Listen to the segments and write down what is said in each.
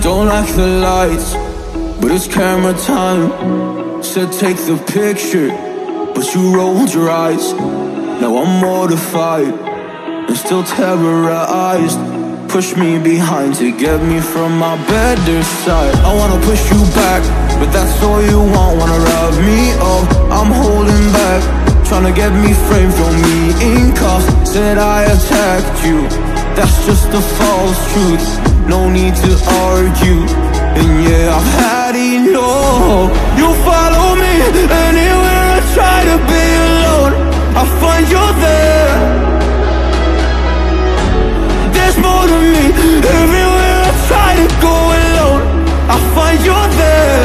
don't like the lights, but it's camera time. Said take the picture, but you rolled your eyes. Now I'm mortified and still terrorized. Push me behind to get me from my better side. I wanna push you back, but that's all you want. Wanna rub me up, I'm holding back. Tryna get me framed, throw me in cuffs. Said I attacked you, that's just a false truth. No need to argue, and yeah, I've had enough. You follow me anywhere I try to be alone, I find you there. There's more to me, everywhere I try to go alone, I find you there.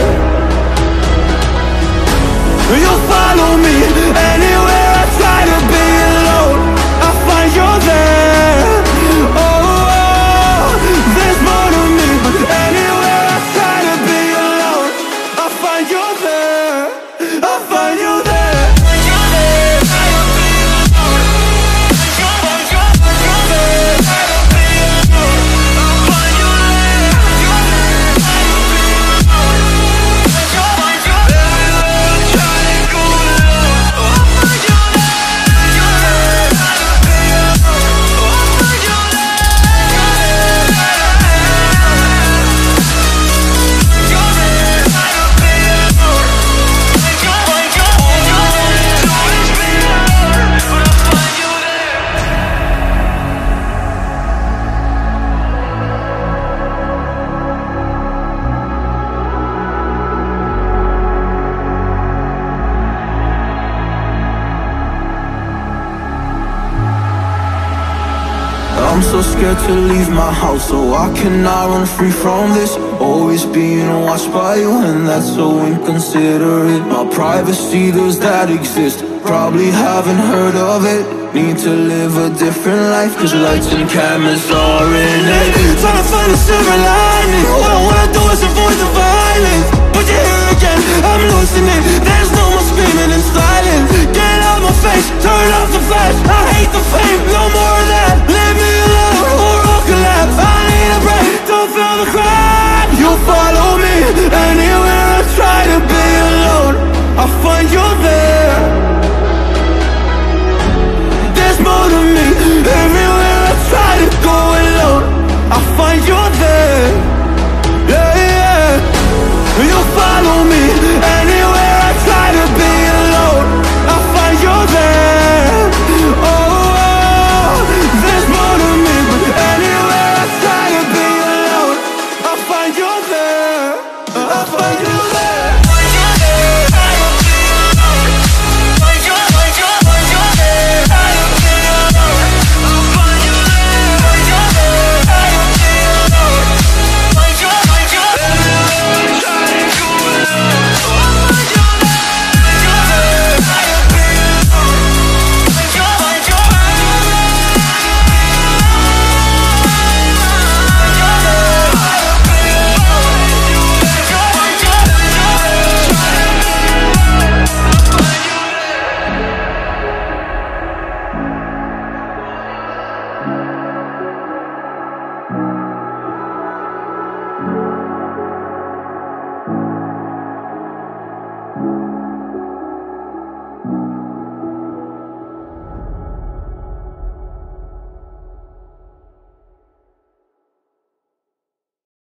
You follow me anywhere I try to be alone, I find you there. Oh, there's more to me, but anywhere I try to be alone, I find you there. I find you there. I'm so scared to leave my house, so I cannot run free from this. Always being watched by you, and that's so inconsiderate. My privacy, does that exist? Probably haven't heard of it. Need to live a different life, cause lights and cameras are in it. Trying to find a silver lining, all I wanna do is avoid the violence. But you're here again, I'm losing it. There's no more screaming and silence. Get out my face, turn off the flash. I hate the fame, no more of that. Leave me alone.